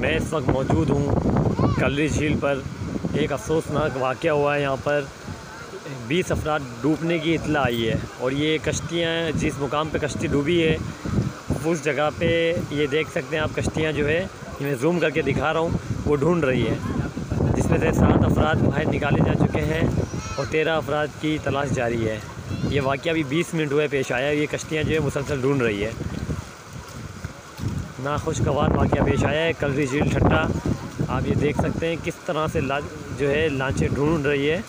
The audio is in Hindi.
मैं इस वक्त मौजूद हूँ कलरी झील पर। एक अफसोसनाक वाक़या हुआ है यहाँ पर। 20 अफराद डूबने की इत्तला आई है और ये कश्तियाँ जिस मुकाम पे कश्ती डूबी है उस जगह पे ये देख सकते हैं आप, कश्तियाँ जो है ये मैं जूम करके दिखा रहा हूँ, वो ढूंढ रही है, जिसमें से 7 अफराद बाहर निकाले जा चुके हैं और 13 अफराद की तलाश जारी है। ये वाक़या अभी 20 मिनट हुए पेश आया। ये कश्तियाँ जो है मुसलसल ढूंढ रही है। नाखुशगवार वाक़या पेश आया है कलरी झील ठट्टा। आप ये देख सकते हैं किस तरह से जो है लांचें ढूंढ रही है।